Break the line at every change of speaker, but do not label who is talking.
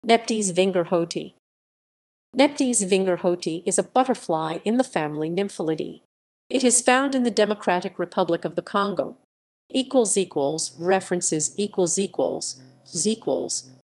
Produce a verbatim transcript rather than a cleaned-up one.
Neptis vingerhoedti. Neptis vingerhoedti is a butterfly in the family Nymphalidae. It is found in the Democratic Republic of the Congo. Equals equals references equals equals equals